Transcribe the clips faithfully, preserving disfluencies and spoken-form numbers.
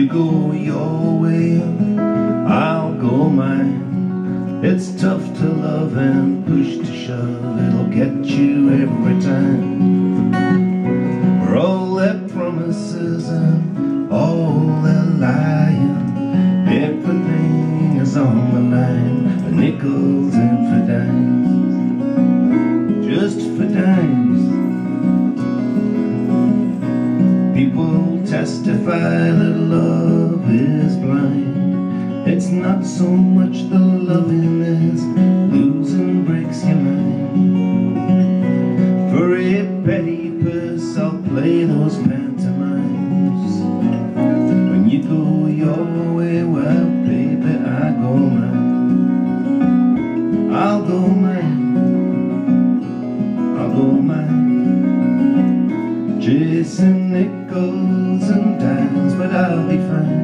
go your way, I'll go mine. It's tough to love and push to shove, it'll get you every time. For all their promises and all their lying, everything is on the line, for nickels and for dimes, just for dimes. People testify that love is blind. It's not so much the loving as losing breaks your mind. For a petty purse I'll play those pantomimes. When you go your way, well baby, I go mine. I'll go mine, I'll go mine. Chasing nickels and dimes, but I'll be fine.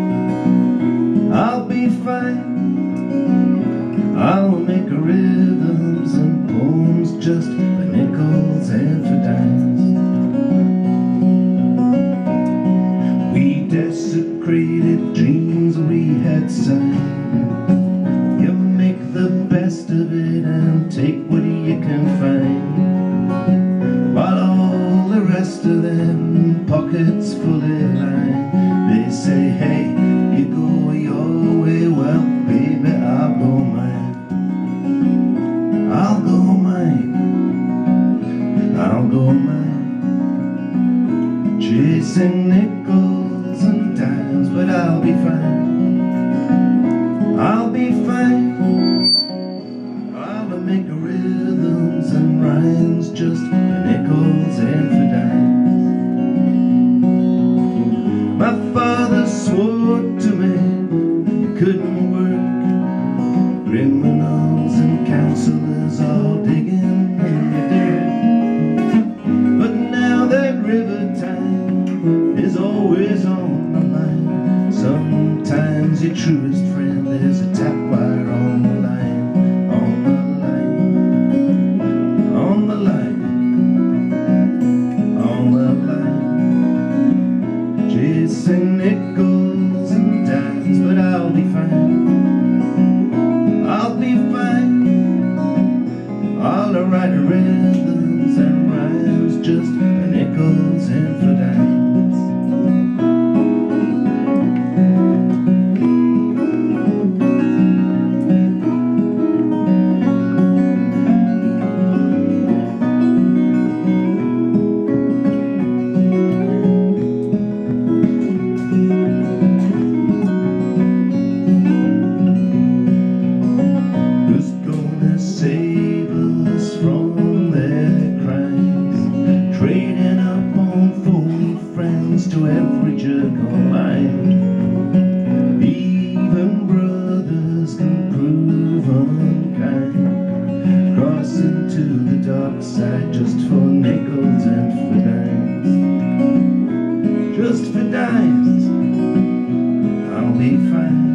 I'll be fine. I'll make rhythms and poems just for nickels and for dimes. We desecrated dreams we had signed. You make the best of it and take what you can find, while all the rest of them pockets fully lined. They say, hey, you go your way, well baby, I'll go mine. I'll go mine, I'll go mine. Chasing nickels and dimes, but I'll be fine. I'll be fine. I'll make rhythms and rhymes just for nickels and for dimes. My father swore to me he couldn't work. Criminals and counselors all digging in the dirt. But now that river time is always on my mind. Sometimes your truest friend is a tap wire on the line, on the line, on the line, on the line. Chasing nickels and dimes, but I'll be fine. I'll be fine. I'll write rhythms and rhymes just for nickels and for dimes. Save us from their crimes, trading up on phony friends to every jerk online. Even brothers can prove unkind, crossing to the dark side just for nickels and for dimes, just for dimes. I'll be fine.